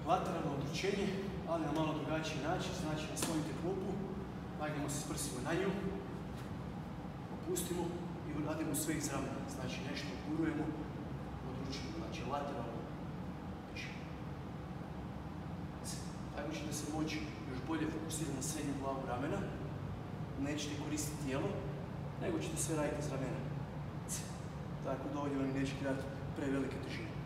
lateralno odručenje, ali na malo drugačiji način. Znači, naslonite klupu, nagnemo se s prsima na nju, opustimo i radimo sve iz ramena. Znači, nešto gurujemo, odručujemo. Znači, lateralno. Tako ćete se moći još bolje fokusirati na srednju glavu ramena. Nećete koristiti tijelo, nego ćete sve raditi iz ramena. Tako da ovdje vam nećete dati prevelike težine.